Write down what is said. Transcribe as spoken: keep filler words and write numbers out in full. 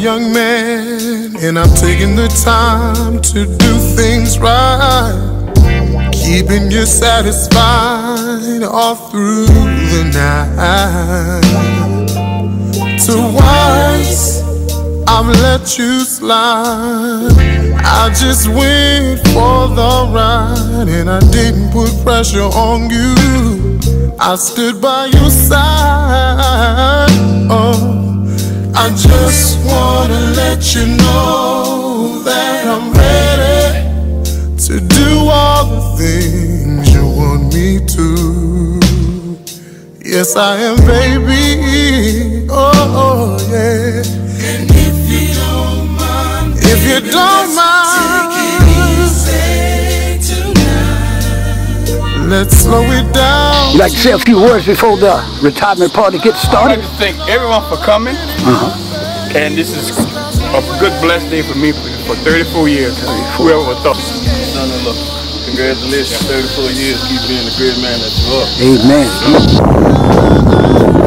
young man, and I'm taking the time to do things right, keeping you satisfied all through the night. Twice I've let you slide. I just went for the ride, and I didn't put pressure on you. I stood by your side. Oh, I just wanna let you know that I'm ready to do all the things you want me to. Yes, I am, baby. Oh, oh yeah. And if you don't mind, if you don't mind, take it easy tonight. Let's slow it down. You'd like to say a few words before the retirement party gets started? I'd like to thank everyone for coming. Uh-huh. And this is a good blessed day for me for thirty-four years. Whoever would thought. Son-in-law, congratulations, thirty-four years. Keep being the great man that you are. Amen.